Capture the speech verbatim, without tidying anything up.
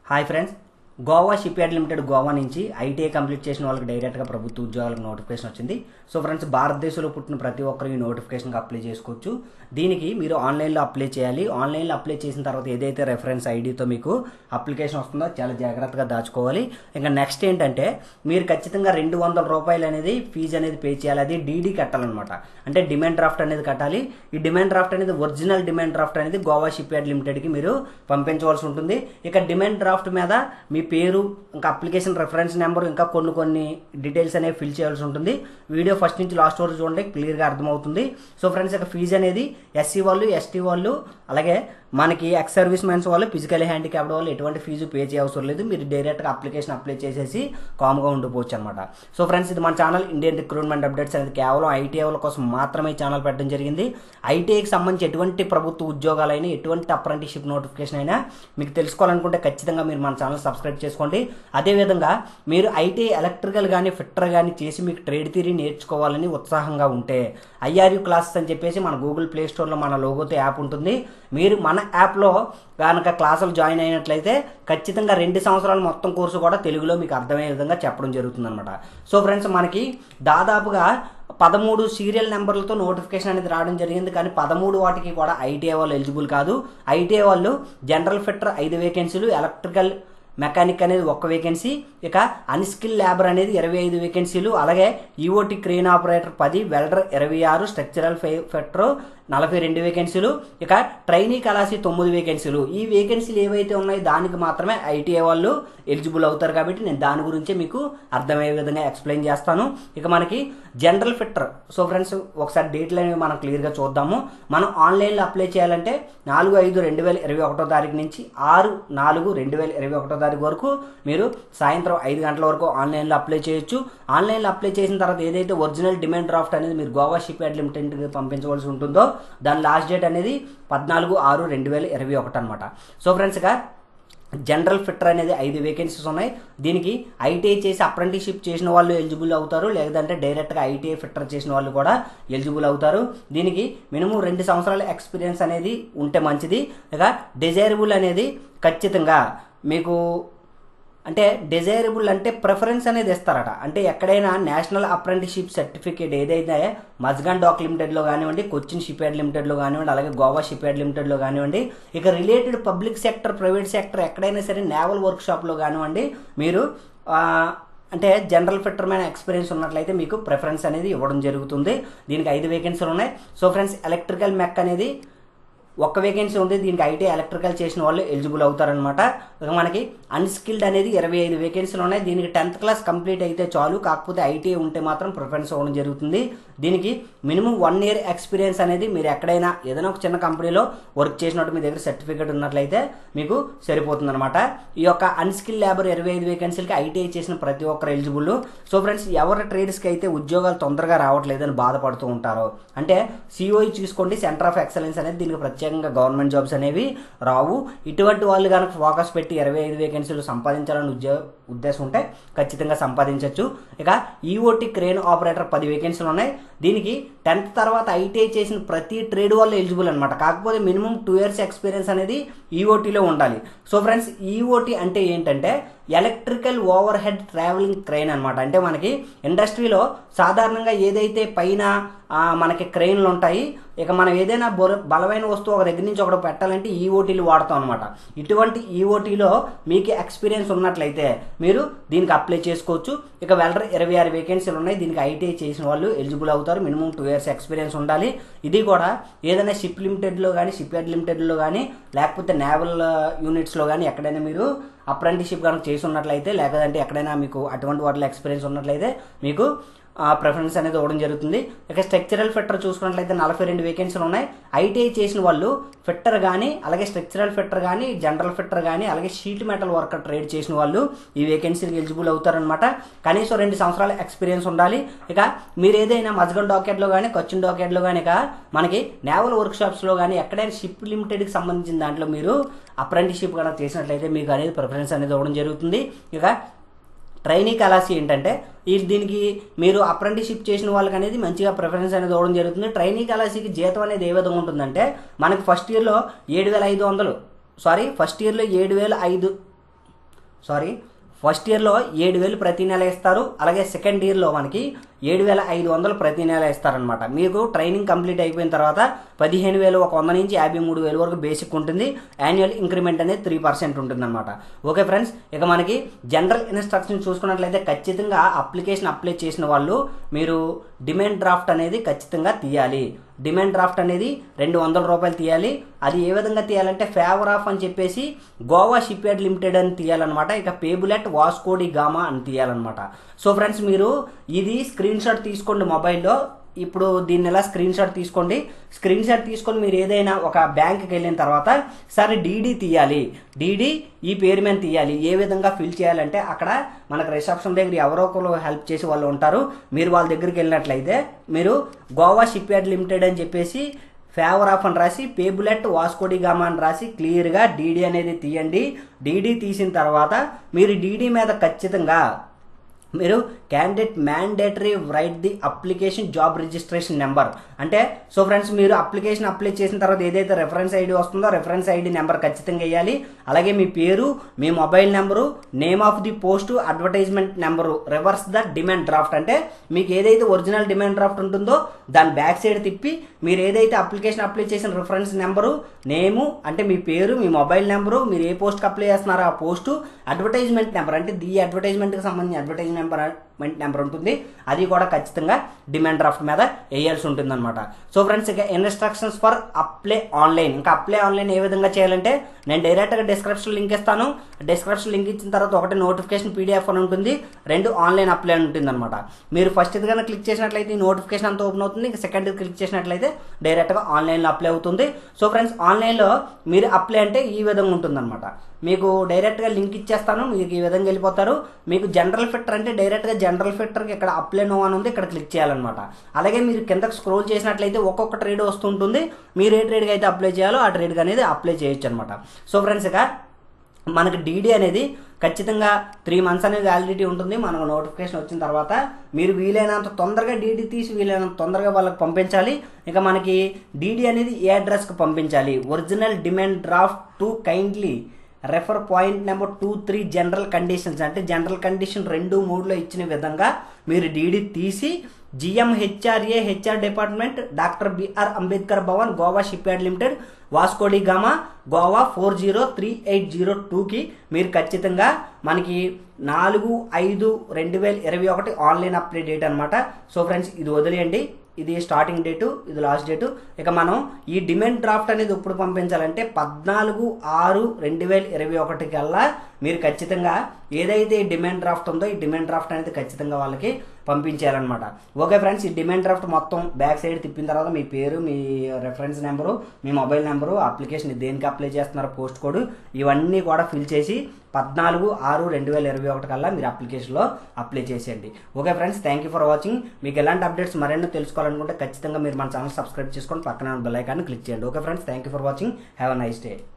Hi friends, Goa shipyard limited Goa నుంచి ITI complete చేసిన వాళ్ళకి డైరెక్ట్గా ప్రభుత్వ ఉద్యోగాలకు నోటిఫికేషన్ వచ్చింది. సో ఫ్రెండ్స్, భారతదేశంలో పుట్టిన ప్రతి ఒక్కరు ఈ నోటిఫికేషన్కి అప్లై చేసుకోవచ్చు. దీనికి మీరు ఆన్లైన్లో అప్లై చేయాలి. ఆన్లైన్లో అప్లై చేసిన తర్వాత ఏదైతే రెఫరెన్స్ ఐడితో మీకు అప్లికేషన్ వస్తుందో చాలా జాగ్రత్తగా దాచుకోవాలి. ఇంకా నెక్స్ట్ ఏంటంటే మీరు ఖచ్చితంగా రెండు వందల రూపాయలు అనేది ఫీజు అనేది పే చేయాలి. అది డీడీ కట్టాలన్నమాట. అంటే డిమాండ్ డ్రాఫ్ట్ అనేది కట్టాలి. ఈ డిమాండ్ డ్రాఫ్ట్ అనేది ఒరిజినల్ డిమాండ్ డ్రాఫ్ట్ అనేది గోవా షిప్ యార్డ్ లిమిటెడ్కి మీరు పంపించవలసి ఉంటుంది. ఇక డిమాండ్ డ్రాఫ్ట్ మీద మీ పేరు, ఇంకా అప్లికేషన్ రెఫరెన్స్ నెంబర్, ఇంకా కొన్ని కొన్ని డీటెయిల్స్ అనేవి ఫిల్ చేయాల్సి ఉంటుంది. వీడియో ఫస్ట్ నుంచి లాస్ట్ వరకు చూడండి, క్లియర్గా అర్థమవుతుంది. సో ఫ్రెండ్స్, ఇక ఫీజు అనేది ఎస్సీ వాళ్ళు, ఎస్టీ వాళ్ళు, అలాగే మనకి ఎక్స్ సర్వీస్ మెన్స్ వాళ్ళు, ఫిజికల్ హ్యాండిక్యాప్డ్ వాళ్ళు ఎటువంటి ఫీజు పే చేయవసరం లేదు. మీరు డైరెక్ట్గా అప్లికేషన్ అప్లై చేసేసి కామ్గా ఉండిపోవచ్చు అనమాట. సో ఫ్రెండ్స్, ఇది మన ఛానల్ ఇండియన్ రిక్రూట్మెంట్ అప్డేట్స్ అనేది కేవలం ఐటీఐ వాళ్ళ కోసం మాత్రమే ఛానల్ పెట్టడం జరిగింది. ఐటీఐకి సంబంధించి ఎటువంటి ప్రభుత్వ ఉద్యోగాలైనా, ఎటువంటి అప్రెంటిస్షిప్ నోటిఫికేషన్ అయినా మీకు తెలుసుకోవాలనుకుంటే ఖచ్చితంగా మీరు మన ఛానల్ సబ్స్క్రైబ్ చేసుకోండి. అదేవిధంగా మీరు ఐటీఐ ఎలక్ట్రికల్ కానీ ఫిట్టర్ కానీ చేసి మీకు ట్రేడ్ థియరీ నేర్చుకోవాలని ఉత్సాహంగా ఉంటే ఐఆర్యూ క్లాసెస్ అని చెప్పేసి మన గూగుల్ ప్లే స్టోర్లో మన లోగోతో యాప్ ఉంటుంది. మీరు మన యాప్లో కనుక క్లాసులు జాయిన్ అయినట్లయితే ఖచ్చితంగా రెండు సంవత్సరాలు మొత్తం కోర్సు కూడా తెలుగులో మీకు అర్థమయ్యే విధంగా చెప్పడం జరుగుతుంది అనమాట. సో ఫ్రెండ్స్, మనకి దాదాపుగా పదమూడు సీరియల్ నెంబర్లతో నోటిఫికేషన్ అనేది రావడం జరిగింది. కానీ పదమూడు వాటికి కూడా ఐటీఐ వాళ్ళు ఎలిజిబుల్ కాదు. ఐటీఐ వాళ్ళు జనరల్ ఫిట్టర్ ఐదు వేకెన్సీలు, ఎలక్ట్రికల్ మెకానిక్ అనేది ఒక్క వేకెన్సీ, ఇక అన్స్కిల్ లేబర్ అనేది ఇరవై ఐదు వేకెన్సీలు, అలాగే ఈఓటీ క్రేన్ ఆపరేటర్ పది, వెల్డర్ ఇరవై ఆరు, స్ట్రక్చరల్ ఫిట్టర్ నలభై రెండు వేకెన్సీలు, ఇక ట్రైనీ కలాసి తొమ్మిది వేకెన్సీలు. ఈ వేకెన్సీలు ఏవైతే ఉన్నాయో దానికి మాత్రమే ఐటీఐ వాళ్ళు ఎలిజిబుల్ అవుతారు. కాబట్టి నేను దాని గురించి మీకు అర్థమయ్యే విధంగా ఎక్స్ప్లెయిన్ చేస్తాను. ఇక మనకి జనరల్ ఫిట్టర్. సో ఫ్రెండ్స్, ఒకసారి డేట్లు అనేవి మనం క్లియర్గా చూద్దాము. మనం ఆన్లైన్లో అప్లై చేయాలంటే నాలుగు ఐదు రెండు వేల ఇరవై ఒకటో తారీఖు నుంచి ఆరు నాలుగు రెండు వేల ఇరవై ఒకటో తారీఖు వరకు మీరు సాయంత్రం ఐదు గంటల వరకు ఆన్లైన్లో అప్లై చేయొచ్చు. ఆన్లైన్లో అప్లై చేసిన తర్వాత ఏదైతే ఒరిజినల్ డిమాండ్ డ్రాఫ్ట్ అనేది మీరు గోవా షిప్ యార్డ్ లిమిటెడ్కి పంపించవలసి ఉంటుందో దాని లాస్ట్ డేట్ అనేది పద్నాలుగు ఆరు రెండు వేల ఇరవై ఒకటి అనమాట. సో ఫ్రెండ్స్గా జనరల్ ఫిట్టర్ అనేది ఐదు వేకెన్సీస్ ఉన్నాయి. దీనికి ఐటీఐ చేసి అప్రెంటిస్షిప్ చేసిన వాళ్ళు ఎలిజిబుల్ అవుతారు, లేదంటే డైరెక్ట్గా ఐటీఐ ఫిట్టర్ చేసిన వాళ్ళు కూడా ఎలిజిబుల్ అవుతారు. దీనికి మినిమం రెండు సంవత్సరాల ఎక్స్పీరియన్స్ అనేది ఉంటే మంచిది. ఇక డిజైరబుల్ అనేది ఖచ్చితంగా మీకు అంటే డిజైరబుల్ అంటే ప్రిఫరెన్స్ అనేది ఇస్తారట. అంటే ఎక్కడైనా నేషనల్ అప్రెంటిస్షిప్ సర్టిఫికేట్ ఏదైతే మజ్గాన్ డాక్ లిమిటెడ్లో కానివ్వండి, కొచ్చిన్ షిప్ యార్డ్ లిమిటెడ్లో కానివ్వండి, అలాగే గోవా షిప్ యార్డ్ లిమిటెడ్లో కానివ్వండి, ఇక related public sector, private sector ఎక్కడైనా సరే నేవల్ వర్క్ షాప్లో కానివ్వండి, మీరు అంటే జనరల్ ఫిట్టర్ మీద ఎక్స్పీరియన్స్ ఉన్నట్లయితే మీకు ప్రిఫరెన్స్ అనేది ఇవ్వడం జరుగుతుంది. దీనికి ఐదు వేకెన్సీలు ఉన్నాయి. సో ఫ్రెండ్స్, ఎలక్ట్రికల్ మెక్ అనేది ఒక్క వేకెన్సీ ఉంది. దీనికి ఐటీ ఎలక్ట్రికల్ చేసిన వాళ్ళు ఎలిజిబుల్ అవుతారనమాట. మనకి అన్స్కిల్డ్ అనేది ఇరవై ఐదు వేకెన్సీలు ఉన్నాయి. దీనికి టెన్త్ క్లాస్ కంప్లీట్ అయితే చాలు, కాకపోతే ఐటీఐ ఉంటే మాత్రం ప్రిఫరెన్స్ ఇవ్వడం జరుగుతుంది. దీనికి మినిమం వన్ ఇయర్ ఎక్స్పీరియన్స్ అనేది మీరు ఎక్కడైనా ఏదైనా ఒక చిన్న కంపెనీలో వర్క్ చేసినట్టు మీ దగ్గర సర్టిఫికేట్ ఉన్నట్లయితే మీకు సరిపోతుంది అనమాట. ఈ యొక్క అన్స్కిల్ లేబర్ ఇరవై ఐదు వేకెన్సీలకి ఐటీఐ చేసిన ప్రతి ఒక్కరు ఎలిజిబుల్. సో ఫ్రెండ్స్, ఎవరి ట్రేడ్స్కి అయితే ఉద్యోగాలు తొందరగా రావట్లేదని బాధపడుతూ ఉంటారో, అంటే సిఓఈ చూసుకోండి, సెంటర్ ఆఫ్ ఎక్సలెన్స్ అనేది దీనికి ప్రత్యేకంగా గవర్నమెంట్ జాబ్స్ అనేవి రావు. ఇటువంటి వాళ్ళు కనుక ఫోకస్ పెట్టి ఇరవై ఐదు వేకెన్సీలు సంపాదించాలని ఉద్యోగ ఉద్దేశం ఉంటే ఖచ్చితంగా సంపాదించవచ్చు. ఇక ఈఓటీ క్రేన్ ఆపరేటర్ పది వేకెన్సీలు ఉన్నాయి. దీనికి టెన్త్ తర్వాత ఐటీఐ చేసిన ప్రతి ట్రేడ్ వాళ్ళు ఎలిజిబుల్ అనమాట. కాకపోతే మినిమం టూ ఇయర్స్ ఎక్స్పీరియన్స్ అనేది ఈఓటీలో ఉండాలి. సో ఫ్రెండ్స్, ఈఓటీ అంటే ఏంటంటే electrical overhead travelling crane అనమాట. అంటే మనకి ఇండస్ట్రీలో సాధారణంగా ఏదైతే పైన మనకి క్రెయిన్లు ఉంటాయి, ఇక మనం ఏదైనా బలమైన వస్తువు ఒక దగ్గర నుంచి ఒకటి పెట్టాలంటే ఈఓటీలు వాడతాం అనమాట. ఇటువంటి ఈఓటీలో మీకు ఎక్స్పీరియన్స్ ఉన్నట్లయితే మీరు దీనికి అప్లై చేసుకోవచ్చు. ఇక వెల్డర్ ఇరవై ఆరు వేకెన్సీలు ఉన్నాయి. దీనికి ఐటీఐ చేసిన వాళ్ళు ఎలిజిబుల్ అవుతారు. మినిమం టూ ఇయర్స్ ఎక్స్పీరియన్స్ ఉండాలి. ఇది కూడా ఏదైనా షిప్ లిమిటెడ్లో కానీ, షిప్ యార్డ్ లిమిటెడ్లో కానీ, లేకపోతే నేవల్ యూనిట్స్లో కానీ ఎక్కడైనా మీరు అప్రెంటిస్షిప్ కనుక చేసి ఉన్నట్లయితే, లేకపోతే ఎక్కడైనా మీకు అటువంటి వాటిలో ఎక్స్పీరియన్స్ ఉన్నట్లయితే మీకు ప్రిఫరెన్స్ అనేది ఇవ్వడం జరుగుతుంది. ఇక స్ట్రక్చరల్ ఫిట్టర్ చూసుకున్నట్లయితే నలభై రెండు వేకెన్సీలు ఉన్నాయి. ఐటీఐ చేసిన వాళ్ళు ఫిట్టర్ కానీ, అలాగే స్ట్రక్చరల్ ఫిట్టర్ కానీ, జనరల్ ఫిట్టర్ కానీ, అలాగే షీట్ మెటల్ వర్కర్ ట్రేడ్ చేసిన వాళ్ళు ఈ వేకెన్సీకి ఎలిజిబుల్ అవుతారనమాట. కనీసం రెండు సంవత్సరాల ఎక్స్పీరియన్స్ ఉండాలి. ఇక మీరు ఏదైనా మజ్గాన్ డాక్యార్డ్లో కానీ, కొచ్చిన్ డాక్యార్డ్లో కానీ, ఇక మనకి నేవల్ వర్క్ షాప్స్లో కానీ ఎక్కడైనా షిప్ లిమిటెడ్కి సంబంధించిన దాంట్లో మీరు అప్రెంటిస్షిప్ కనుక చేసినట్లయితే మీకు అనేది ప్రిఫరెన్స్ అనేది ఇవ్వడం జరుగుతుంది. ఇక ట్రైనీ కలాసి ఏంటంటే ఈ దీనికి మీరు అప్రెంటిస్షిప్ చేసిన వాళ్ళకి అనేది మంచిగా ప్రిఫరెన్స్ అనేది ఇవ్వడం జరుగుతుంది. ట్రైనీ కలాసీకి జీతం అనేది ఏ విధంగా ఉంటుందంటే మనకి ఫస్ట్ ఇయర్లో ఏడు వేల ఐదు వందలు సారీ ఫస్ట్ ఇయర్లో ఏడు వేల ఐదు సారీ ఫస్ట్ ఇయర్లో ఏడు వేలు ప్రతి నెల ఇస్తారు. అలాగే సెకండ్ ఇయర్లో మనకి ఏడు వేల ఐదు వందలు ప్రతి నెల ఇస్తారనమాట. మీకు ట్రైనింగ్ కంప్లీట్ అయిపోయిన తర్వాత పదిహేను వేలు ఒక వంద నుంచి యాభై మూడు వేలు వరకు బేసిక్ ఉంటుంది. యాన్యువల్ ఇంక్రిమెంట్ అనేది త్రీ పర్సెంట్ ఉంటుంది అనమాట. ఓకే ఫ్రెండ్స్, ఇక మనకి జనరల్ ఇన్స్ట్రక్షన్ చూసుకున్నట్లయితే ఖచ్చితంగా అప్లికేషన్ అప్లై చేసిన వాళ్ళు మీరు డిమాండ్ డ్రాఫ్ట్ అనేది ఖచ్చితంగా తీయాలి. డిమాండ్ డ్రాఫ్ట్ అనేది రెండు వందల రూపాయలు తీయాలి. అది ఏ విధంగా తీయాలంటే ఫేవర్ ఆఫ్ అని చెప్పేసి గోవా షిప్ యార్డ్ లిమిటెడ్ అని తీయాలన్నమాట. ఇక payable at Vasco da Gama అని తీయాలన్నమాట. సో ఫ్రెండ్స్, మీరు ఇది స్క్రీన్ షాట్ తీసుకోండి మొబైల్లో. ఇప్పుడు దీన్ని ఎలా స్క్రీన్ షాట్ తీసుకోండి. స్క్రీన్ షాట్ తీసుకొని మీరు ఏదైనా ఒక బ్యాంక్కి వెళ్ళిన తర్వాత సరే డీడీ తీయాలి, డీడీ ఈ పేరు మీద తీయాలి. ఏ విధంగా ఫిల్ చేయాలంటే అక్కడ మనకు రిసెప్షన్ దగ్గర ఎవరో ఒకరు హెల్ప్ చేసి వాళ్ళు ఉంటారు. మీరు వాళ్ళ దగ్గరికి వెళ్ళినట్లయితే మీరు గోవా షిప్ యార్డ్ లిమిటెడ్ అని చెప్పేసి ఫేవర్ ఆఫ్ అని రాసి payable at Vasco da Gama అని రాసి క్లియర్గా డీడీ అనేది తీయండి. డీడీ తీసిన తర్వాత మీరు డీడీ మీద ఖచ్చితంగా మీరు candidate mandatory write the application job registration number అంటే సో ఫ్రెండ్స్, మీరు అప్లికేషన్ అప్లై చేసిన తర్వాత ఏదైతే రెఫరెన్స్ ఐడి వస్తుందో రెఫరెన్స్ ఐడి నెంబర్ ఖచ్చితంగా వేయాలి. అలాగే మీ పేరు, మీ mobile number, name of the post, advertisement number, reverse the demand draft అంటే మీకు ఏదైతే ఒరిజినల్ డిమాండ్ డ్రాఫ్ట్ ఉంటుందో దాని బ్యాక్ సైడ్ తిప్పి మీరు ఏదైతే అప్లికేషన్ అప్లై చేసిన రిఫరెన్స్ నెంబరు, నేము అంటే మీ పేరు, మీ మొబైల్ నెంబరు, మీరు ఏ పోస్ట్కి అప్లై చేస్తున్నారో ఆ పోస్టు, అడ్వర్టైజ్మెంట్ నెంబర్ అంటే ఈ అడ్వర్టైజ్మెంట్కి సంబంధించిన అడ్వర్టైజ్మెంట్ నెంబర్ నెంబర్ ఉంటుంది. అది కూడా ఖచ్చితంగా డిమాండ్ డ్రాఫ్ట్ మీద వేయాల్సి ఉంటుంది అనమాట. సో ఫ్రెండ్స్, ఇక ఇన్స్ట్రక్షన్స్ ఫర్ అప్లై ఆన్లైన్. ఇంకా అప్లై ఆన్లైన్ ఏ విధంగా చేయాలంటే నేను డైరెక్ట్గా డిస్క్రిప్షన్ లింక్ ఇస్తాను. డిస్క్రిప్షన్ లింక్ ఇచ్చిన తర్వాత ఒకటి నోటిఫికేషన్ పీడిఎఫ్ అని ఉంటుంది, రెండు ఆన్లైన్ అప్లై అని ఉంటుంది అనమాట. మీరు ఫస్ట్ ఇది కన్నా క్లిక్ చేసినట్లయితే ఈ నోటిఫికేషన్ అంతా ఓపెన్ అవుతుంది. ఇంకా సెకండ్ క్లిక్ చేసినట్లయితే డైరెక్ట్గా ఆన్లైన్లో అప్లై అవుతుంది. సో ఫ్రెండ్స్, ఆన్లైన్లో మీరు అప్లై అంటే ఈ విధంగా ఉంటుంది అనమాట. మీకు డైరెక్ట్గా లింక్ ఇచ్చేస్తాను, మీకు ఈ విధంగా వెళ్ళిపోతారు. మీకు జనరల్ ఫిట్టర్ అంటే డైరెక్ట్గా జనరల్ ఫిట్టర్కి ఇక్కడ అప్లై నో అని ఉంది, ఇక్కడ క్లిక్ చేయాలన్నమాట. అలాగే మీరు కిందకి స్క్రోల్ చేసినట్లయితే ఒక్కొక్క ట్రేడ్ వస్తుంటుంది. మీరు ఏ ట్రేడ్కి అయితే అప్లై చేయాలో ఆ ట్రేడ్కి అనేది అప్లై చేయొచ్చు అనమాట. సో ఫ్రెండ్స్, ఇక మనకి డీడీ అనేది ఖచ్చితంగా త్రీ మంత్స్ అనేది వ్యాలిడిటీ ఉంటుంది. మనకు నోటిఫికేషన్ వచ్చిన తర్వాత మీరు వీలైనంత తొందరగా డీడీ తీసి వీలైనంత తొందరగా వాళ్ళకి పంపించాలి. ఇక మనకి డీడీ అనేది ఏ అడ్రస్కి పంపించాలి, original demand draft to kindly refer point number two three general conditions అంటే జనరల్ కండిషన్ రెండు మూడులో ఇచ్చిన విధంగా మీరు డీడీ తీసి GM HRA HR department doctor B R Ambedkar Bhavan Goa shipyard limited Vasco da Gama Goa four zero three eight zero టూకి మీరు ఖచ్చితంగా మనకి నాలుగు ఐదు రెండు వేల ఇరవై ఒకటి ఆన్లైన్ అప్లై డేట్ అనమాట. సో ఫ్రెండ్స్, ఇది వదిలేయండి. ఇది స్టార్టింగ్ డేటు, ఇది లాస్ట్ డేటు. ఇక మనం ఈ డిమాండ్ డ్రాఫ్ట్ అనేది ఎప్పుడు పంపించాలంటే పద్నాలుగు ఆరు రెండు వేల ఇరవై ఒకటి కల్లా మీరు ఖచ్చితంగా ఏదైతే ఈ డిమాండ్ డ్రాఫ్ట్ ఉందో ఈ డిమాండ్ డ్రాఫ్ట్ అనేది ఖచ్చితంగా వాళ్ళకి పంపించాలన్నమాట. ఓకే ఫ్రెండ్స్, ఈ డిమాండ్ డ్రాఫ్ట్ మొత్తం బ్యాక్ సైడ్ తిప్పిన తర్వాత మీ పేరు, మీ రెఫరెన్స్ నెంబరు, మీ మొబైల్ నెంబరు, అప్లికేషన్ దేనికి అప్లై చేస్తున్నారో పోస్ట్ కోడ్ ఇవన్నీ కూడా ఫిల్ చేసి పద్నాలుగు ఆరు రెండు వేల ఇరవై ఒకటి కల్లా మీరు అప్లికేషన్లో అప్లై చేసేయండి. Okay friends, thank you for watching. మీకు ఎలాంటి అప్డేట్స్ మరెన్నో తెలుసుకోవాలనుకుంటే ఖచ్చితంగా మీరు మన ఛానల్ సబ్స్క్రైబ్ చేసుకొని పక్కన బెల్ ఐకాన్ క్లిక్ చేయండి. Okay friends, thank you for watching. Have a nice day.